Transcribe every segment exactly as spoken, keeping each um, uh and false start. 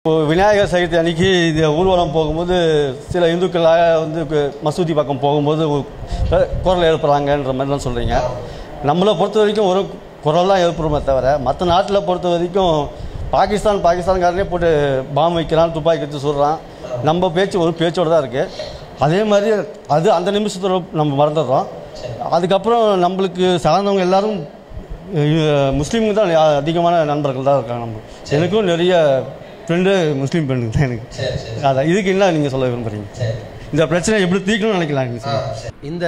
இப்போ விநாயகர் சதுர்த்தி அன்றைக்கி இது ஊர்வலம் போகும்போது சில இந்துக்களாக வந்து மசூதி பக்கம் போகும்போது குரல் எழுப்புறாங்கன்ற மாதிரிலாம் சொல்கிறீங்க. நம்மளை பொறுத்த வரைக்கும் ஒரு குரல் தான் எழுப்புறோமே தவிர மற்ற நாட்டில் பொறுத்த வரைக்கும் பாகிஸ்தான் பாகிஸ்தான்காரனே போட்டு பாம்பு வைக்கிறான், துப்பாக்கி வச்சு சொல்கிறான். நம்ம பேச்சு ஒரு பேச்சோடு தான் இருக்குது. அதே மாதிரி அது அந்த நிமிஷத்தில் நம்ம மறந்துடுறோம். அதுக்கப்புறம் நம்மளுக்கு சார்ந்தவங்க எல்லோரும் முஸ்லீமுக்கு தான் அதிகமான நண்பர்கள் தான் இருக்காங்க. நம்ம எனக்கும் நிறைய ஃப்ரெண்டு முஸ்லீம் ஃப்ரெண்டு தான் எனக்கு. அதான் இதுக்கு என்ன நீங்கள் சொல்ல விரும்புகிறீங்க? இந்த பிரச்சனை எப்படி தீர்க்கணும்னு நினைக்கலாம் நீங்கள்? இந்த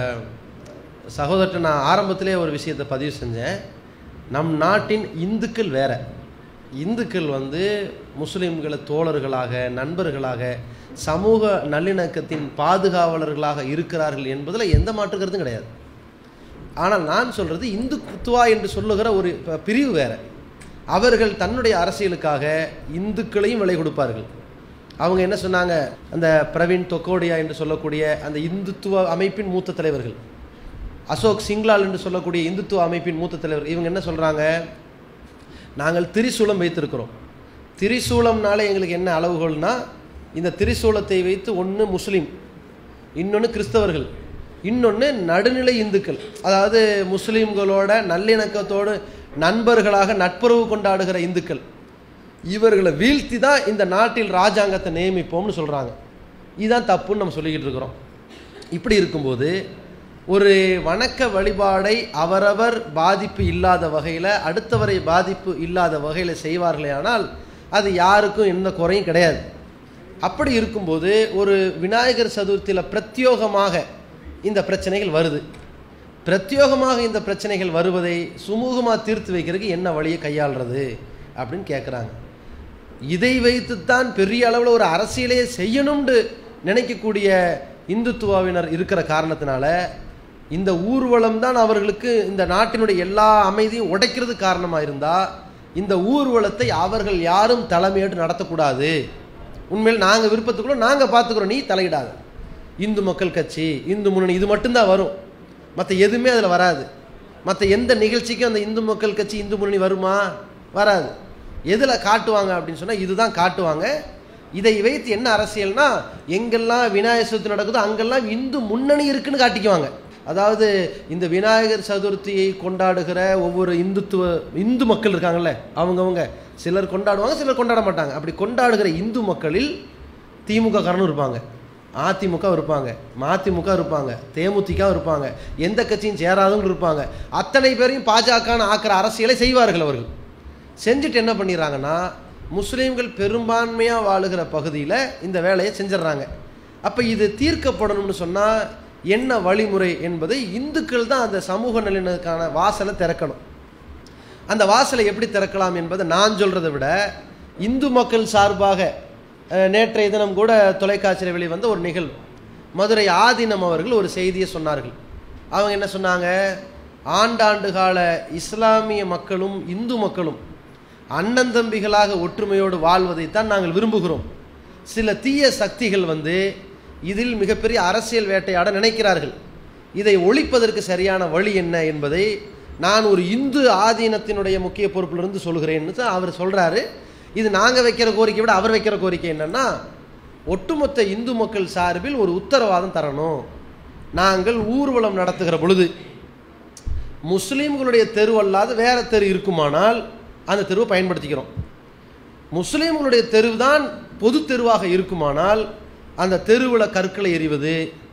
சகோதரத்தை நான் ஆரம்பத்திலே ஒரு விஷயத்தை பதிவு செஞ்சேன். நம் நாட்டின் இந்துக்கள் வேற. இந்துக்கள் வந்து முஸ்லீம்களை தோழர்களாக, நண்பர்களாக, சமூக நல்லிணக்கத்தின் பாதுகாவலர்களாக இருக்கிறார்கள் என்பதில் எந்த மாற்று கருத்தும் கிடையாது. ஆனால் நான் சொல்கிறது இந்துத்துவா என்று சொல்லுகிற ஒரு பிரிவு வேற. அவர்கள் தன்னுடைய அரசியலுக்காக இந்துக்களையும் விலை கொடுப்பார்கள். அவங்க என்ன சொன்னாங்க, அந்த பிரவீன் தொக்கோடியா என்று சொல்லக்கூடிய அந்த இந்துத்துவ அமைப்பின் மூத்த தலைவர்கள், அசோக் சிங்லால் என்று சொல்லக்கூடிய இந்துத்துவ அமைப்பின் மூத்த தலைவர், இவங்க என்ன சொல்கிறாங்க, நாங்கள் திரிசூலம் வைத்திருக்கிறோம். திரிசூலம்னாலே எங்களுக்கு என்ன அளவுகோல்னா, இந்த திரிசூலத்தை வைத்து ஒன்று முஸ்லீம், இன்னொன்று கிறிஸ்தவர்கள், இன்னொன்று நடுநிலை இந்துக்கள், அதாவது முஸ்லீம்களோட நல்லிணக்கத்தோடு நண்பர்களாக நட்புறவு கொண்டாடுகிற இந்துக்கள், இவர்களை வீழ்த்தி தான் இந்த நாட்டில் ராஜாங்கத்தை நியமிப்போம்னு சொல்கிறாங்க. இதுதான் தப்புன்னு நம்ம சொல்லிக்கிட்டு இருக்கிறோம். இப்படி இருக்கும்போது ஒரு வணக்க வழிபாடை அவரவர் பாதிப்பு இல்லாத வகையில், அடுத்தவரை பாதிப்பு இல்லாத வகையில் செய்வார்களே ஆனால் அது யாருக்கும் எந்த குறையும் கிடையாது. அப்படி இருக்கும்போது ஒரு விநாயகர் சதுர்த்தியில் பிரத்யோகமாக இந்த பிரச்சனைகள் வருது. பிரத்யோகமாக இந்த பிரச்சனைகள் வருவதை சுமூகமாக தீர்த்து வைக்கிறதுக்கு என்ன வழியை கையாளுறது அப்படின்னு கேட்குறாங்க. இதை வைத்துத்தான் பெரிய அளவில் ஒரு அரசியலையே செய்யணும்னு நினைக்கக்கூடிய இந்துத்துவாவினர் இருக்கிற காரணத்தினால இந்த ஊர்வலம் தான் அவர்களுக்கு இந்த நாட்டினுடைய எல்லா அமைதியும் உடைக்கிறது காரணமாக இருந்தால் இந்த ஊர்வலத்தை அவர்கள் யாரும் தலைமையேற்று நடத்தக்கூடாது. உண்மையில் நாங்கள் விருப்பத்துக்குள்ள நாங்கள் பார்த்துக்கிறோம், நீ தலையிடாத. இந்து மக்கள் கட்சி, இந்து முன்னணி, இது மட்டும்தான் வரும், மற்ற எதுவுமே அதில் வராது. மற்ற எந்த நிகழ்ச்சிக்கும் அந்த இந்து மக்கள் கட்சி, இந்து முன்னணி வருமா? வராது. எதில் காட்டுவாங்க அப்படின்னு சொன்னால் இதுதான் காட்டுவாங்க. இதை வைத்து என்ன அரசியல்னா, எங்கெல்லாம் விநாயகர் சதுர்த்தி நடக்குதோ அங்கெல்லாம் இந்து முன்னணி இருக்குன்னு காட்டிக்குவாங்க. அதாவது இந்த விநாயகர் சதுர்த்தியை கொண்டாடுகிற ஒவ்வொரு இந்துத்துவ இந்து மக்கள் இருக்காங்கல்ல, அவங்கவுங்க சிலர் கொண்டாடுவாங்க, சிலர் கொண்டாட மாட்டாங்க. அப்படி கொண்டாடுகிற இந்து மக்களில் திமுக காரனும் இருப்பாங்க, அதிமுக இருப்பாங்க, மதிமுக இருப்பாங்க, தேமுதிக இருப்பாங்க, எந்த கட்சியும் சேராதவங்க இருப்பாங்க. அத்தனை பேரையும் பாஜகன்னு ஆக்கிற அரசியலை செய்வார்கள். அவர்கள் செஞ்சுட்டு என்ன பண்ணிடுறாங்கன்னா, முஸ்லீம்கள் பெரும்பான்மையாக வாழுகிற பகுதியில் இந்த வேலையை செஞ்சிடறாங்க. அப்போ இது தீர்க்கப்படணும்னு சொன்னால் என்ன வழிமுறை என்பதை இந்துக்கள் தான் அந்த சமூக நலனுக்கான வாசலை திறக்கணும். அந்த வாசலை எப்படி திறக்கலாம் என்பதை நான் சொல்கிறத விட இந்து மக்கள் சார்பாக நேற்றைய தினம் கூட தொலைக்காட்சியில் வெளிவந்த ஒரு நிகழ்வு, மதுரை ஆதீனம் அவர்கள் ஒரு செய்தியை சொன்னார்கள். அவங்க என்ன சொன்னாங்க, ஆண்டாண்டு கால இஸ்லாமிய மக்களும் இந்து மக்களும் அண்ணன் தம்பிகளாக ஒற்றுமையோடு வாழ்வதைத்தான் நாங்கள் விரும்புகிறோம். சில தீய சக்திகள் வந்து இதில் மிகப்பெரிய அரசியல் வேட்டையாட நினைக்கிறார்கள். இதை ஒழிப்பதற்கு சரியான வழி என்ன என்பதை நான் ஒரு இந்து ஆதீனத்தினுடைய முக்கிய பொறுப்பிலிருந்து சொல்கிறேன்னு தான் அவர் சொல்கிறாரு. இது நாங்கள் வைக்கிற கோரிக்கை விட அவர் வைக்கிற கோரிக்கை என்னன்னா, ஒட்டுமொத்த இந்து மக்கள் சார்பில் ஒரு உத்தரவாதம் தரணும். நாங்கள் ஊர்வலம் நடத்துகிற பொழுது முஸ்லீம்களுடைய தெரு அல்லாத வேற தெரு இருக்குமானால் அந்த தெருவை பயன்படுத்திக்கிறோம். முஸ்லீம்களுடைய தெரு தான் பொது தெருவாக இருக்குமானால் அந்த தெருவில் கற்களை எறிவது,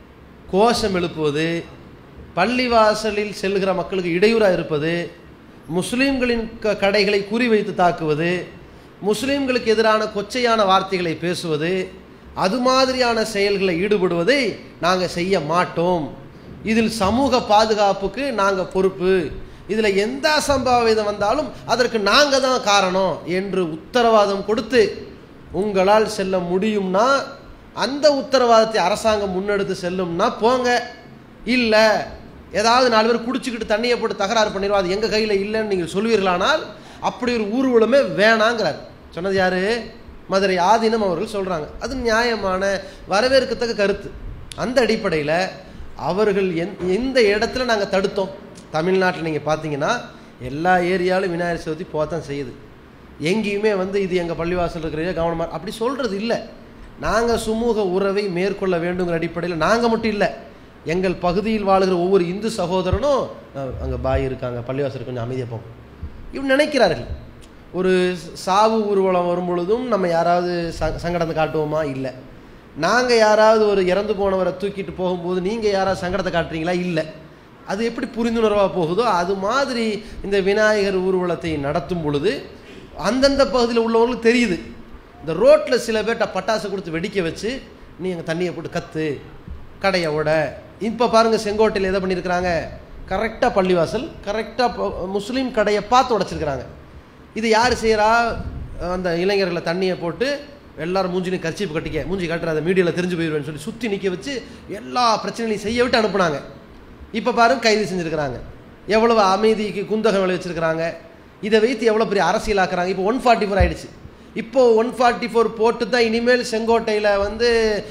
கோஷம் எழுப்புவது, பள்ளிவாசலில் செல்கிற மக்களுக்கு இடையூறாக இருப்பது, முஸ்லீம்களின் க கடைகளை குறிவைத்து தாக்குவது, முஸ்லீம்களுக்கு எதிரான கொச்சையான வார்த்தைகளை பேசுவது, அது மாதிரியான செயல்களை ஈடுபடுவதை நாங்கள் செய்ய மாட்டோம். இதில் சமூக பாதுகாப்புக்கு நாங்கள் பொறுப்பு, இதில் எந்த அசம்பாவிதம் வந்தாலும் அதற்கு நாங்கள் தான் காரணம் என்று உத்தரவாதம் கொடுத்து உங்களால் செல்ல முடியும்னா அந்த உத்தரவாதத்தை அரசாங்கம் முன்னெடுத்து செல்லும்னா போங்க. இல்லை ஏதாவது நாலு பேர் குடிச்சுக்கிட்டு தண்ணியை போட்டு தகராறு பண்ணிடுவோம், அது எங்கள் கையில் இல்லைன்னு நீங்கள் சொல்வீர்களானால் அப்படி ஒரு ஊர்வலமே வேணாங்கிறார். சொன்னது யாரு? மதுரை ஆதீனம் அவர்கள் சொல்கிறாங்க. அது நியாயமான வரவேற்கத்தக்க கருத்து. அந்த அடிப்படையில் அவர்கள் எந் எந்த இடத்துல நாங்கள் தடுத்தோம்? தமிழ்நாட்டில் நீங்கள் பார்த்தீங்கன்னா எல்லா ஏரியாவிலும் விநாயகர் சதுர்த்தி போகத்தான் செய்யுது. எங்கேயுமே வந்து இது எங்கள் பள்ளிவாசல் இருக்கிற கவனமாக அப்படி சொல்கிறது இல்லை. நாங்கள் சுமூக உறவை மேற்கொள்ள வேண்டுங்கிற அடிப்படையில் நாங்கள் மட்டும் இல்லை, எங்கள் பகுதியில் வாழுகிற ஒவ்வொரு இந்து சகோதரனும் அங்கே பாய் இருக்காங்க, பள்ளிவாசல் கொஞ்சம் அமைதியாக போகும் இப்படி நினைக்கிறார்கள். ஒரு சாவு ஊர்வலம் வரும் பொழுதும் நம்ம யாராவது ச சங்கடத்தை காட்டுவோமா? இல்லை. நாங்கள் யாராவது ஒரு இறந்து போனவரை தூக்கிட்டு போகும்போது நீங்கள் யாராவது சங்கடத்தை காட்டுறீங்களா? இல்லை. அது எப்படி புரிந்துணர்வாக போகுதோ அது மாதிரி இந்த விநாயகர் ஊர்வலத்தை நடத்தும் பொழுது அந்தந்த பகுதியில் உள்ளவங்களுக்கு தெரியுது. இந்த ரோட்டில் சில பேர்ட்ட பட்டாசு கொடுத்து வெடிக்க வச்சு நீ எங்கள் தண்ணியை போட்டு கத்து கடையை விட. இப்போ பாருங்கள் செங்கோட்டையில் எதை பண்ணியிருக்கிறாங்க, கரெக்டாக பள்ளிவாசல் கரெக்டாக முஸ்லீம் கடையை பார்த்து உடைச்சிருக்கிறாங்க. இது யார் செய்கிறா? அந்த இளைஞர்களை தண்ணியை போட்டு எல்லாரும் மூஞ்சினு கர்ச்சீப்பு கட்டிக்க, மூஞ்சி கட்டுறாத மீடியாவில் தெரிஞ்சு போயிடுவேன்னு சொல்லி சுற்றி நிற்க வச்சு எல்லா பிரச்சனைகளையும் செய்ய விட்டு அனுப்புனாங்க. இப்போ பாருங்க கைது செஞ்சுருக்கிறாங்க. எவ்வளவு அமைதிக்கு குந்தகம் விளை வச்சுருக்கிறாங்க. இதை வைத்து எவ்வளோ பெரிய அரசியலாக்குறாங்க. இப்போ ஒன் ஃபார்ட்டி ஃபோர் ஆகிடுச்சு. இப்போது ஒன் ஃபார்ட்டி ஃபோர் போட்டு தான் இனிமேல் செங்கோட்டையில் வந்து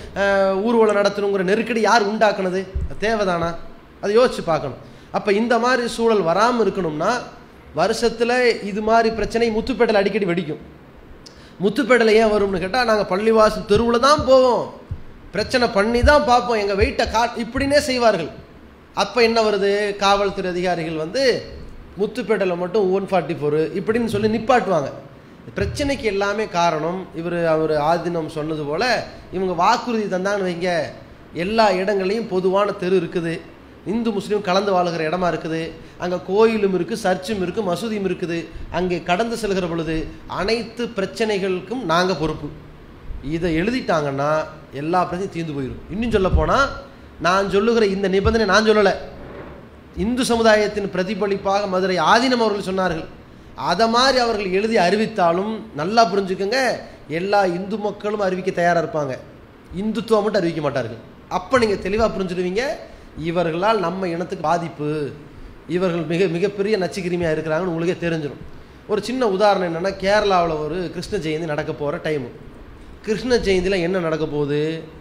ஊர்வலம் நடத்தணுங்கிற நெருக்கடி யார் உண்டாக்குனது? தேவைதானா? அதை யோசிச்சு பார்க்கணும். அப்போ இந்த மாதிரி சூழல் வராமல் இருக்கணும்னா வருஷத்தில் இது மாதிரி பிரச்சனை முத்துப்பேட்டையில் அடிக்கடி வெடிக்கும். முத்துப்பேட்டையில் ஏன் வரும்னு கேட்டால் நாங்கள் பள்ளிவாசல் தெருவில் தான் போவோம், பிரச்சனை பண்ணி தான் பார்ப்போம், எங்கள் வெயிட்டை கா இப்படின்னே செய்வார்கள். அப்போ என்ன வருது, காவல்துறை அதிகாரிகள் வந்து முத்துப்பேட்டையில் மட்டும் ஒன் ஃபார்ட்டி ஃபோரு இப்படின்னு சொல்லி நிப்பாட்டுவாங்க. பிரச்சனைக்கு எல்லாமே காரணம் இவர் அவர் ஆதீனம் சொன்னது போல் இவங்க வாக்குறுதி தந்தான்னு வைங்க, எல்லா இடங்களையும் பொதுவான தெரு இருக்குது, இந்து முஸ்லீம் கலந்து வாழுகிற இடமா இருக்குது, அங்கே கோயிலும் இருக்குது, சர்ச்சும் இருக்குது, மசூதியும் இருக்குது, அங்கே கடந்து செல்கிற பொழுது அனைத்து பிரச்சனைகளுக்கும் நாங்கள் பொறுப்பு. இதை எழுதிட்டாங்கன்னா எல்லா பிரச்சனையும் தீர்ந்து போயிடும். இன்னும் சொல்ல போனால் நான் சொல்லுகிற இந்த நிபந்தனை நான் சொல்லலை, இந்து சமுதாயத்தின் பிரதிபலிப்பாக மதுரை ஆதீனம் அவர்கள் சொன்னார்கள். அதை மாதிரி அவர்கள் எழுதி அறிவித்தாலும் நல்லா புரிஞ்சுக்கோங்க, எல்லா இந்து மக்களும் அறிவிக்க தயாராக இருப்பாங்க, இந்துத்துவம் மட்டும் அறிவிக்க மாட்டார்கள். அப்போ நீங்கள் தெளிவாக புரிஞ்சுடுவீங்க இவர்களால் நம்ம இனத்துக்கு பாதிப்பு, இவர்கள் மிக மிகப்பெரிய நச்சுக்கிருமியாக இருக்கிறாங்கன்னு உங்களுக்கே தெரிஞ்சிடும். ஒரு சின்ன உதாரணம் என்னென்னா, கேரளாவில் ஒரு கிருஷ்ண ஜெயந்தி நடக்க போகிற டைமு. கிருஷ்ண ஜெயந்தியில் என்ன நடக்க போகுது,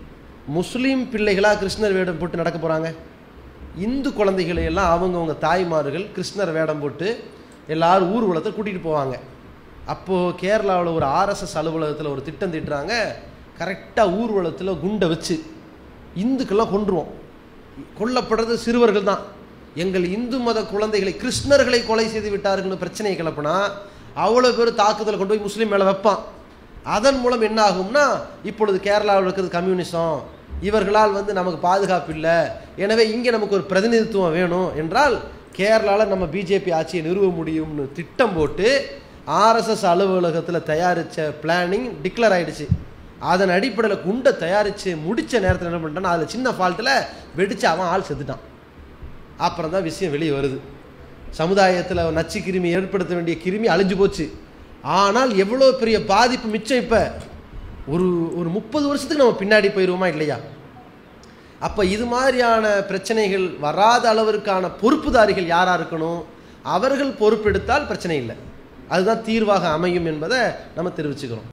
முஸ்லீம் பிள்ளைகளாக கிருஷ்ணர் வேடம் போட்டு நடக்க போகிறாங்க. இந்து குழந்தைகளை எல்லாம் அவங்கவுங்க தாய்மார்கள் கிருஷ்ணர் வேடம் போட்டு எல்லாரும் ஊர்வலத்தை கூட்டிகிட்டு போவாங்க. அப்போது கேரளாவில் ஒரு ஆர்எஸ்எஸ் அலுவலகத்தில் ஒரு திட்டம் திட்டுறாங்க, கரெக்டாக ஊர்வலத்தில் குண்டை வச்சு இந்துக்கெல்லாம் கொன்றுவோம், கொல்லப்படுறது சிறுவர்கள் தான், எங்கள் இந்து மத குழந்தைகளை கிருஷ்ணர்களை கொலை செய்து விட்டார்கள்னு பிரச்சனையை கிளப்புனா அவ்வளோ பேர் தாக்குதல் கொண்டு போய் முஸ்லீம் மேலே வைப்பான். அதன் மூலம் என்ன ஆகும்னா, இப்பொழுது கேரளாவில் இருக்கிறது கம்யூனிசம், இவர்களால் வந்து நமக்கு பாதுகாப்பு இல்லை, எனவே இங்கே நமக்கு ஒரு பிரதிநிதித்துவம் வேணும் என்றால் கேரளாவில் நம்ம பிஜேபி ஆட்சியை நிறுவ முடியும்னு திட்டம் போட்டு ஆர்எஸ்எஸ் அலுவலகத்தில் தயாரித்த பிளானிங் டிக்ளேர் ஆகிடுச்சு. அதன் அடிப்படையில் குண்டை தயாரித்து முடித்த நேரத்தில் என்ன பண்ணிட்டான்னா அதில் சின்ன ஃபால்ட்டில் வெடித்து அவன் ஆள் செத்துட்டான். அப்புறம் தான் விஷயம் வெளியே வருது, சமுதாயத்தில் நச்சு கிருமி ஏற்படுத்த வேண்டிய கிருமி அழிஞ்சு போச்சு. ஆனால் எவ்வளோ பெரிய பாதிப்பு மிச்சம். இப்போ ஒரு ஒரு முப்பது வருஷத்துக்கு நம்ம பின்னாடி போயிடுவோமா இல்லையா? அப்போ இது மாதிரியான பிரச்சனைகள் வராத அளவிற்கான பொறுப்புதாரிகள் யாராக இருக்கணும், அவர்கள் பொறுப்பெடுத்தால் பிரச்சனை இல்லை, அதுதான் தீர்வாக அமையும் என்பதை நம்ம தெரிவிச்சுக்கிறோம்.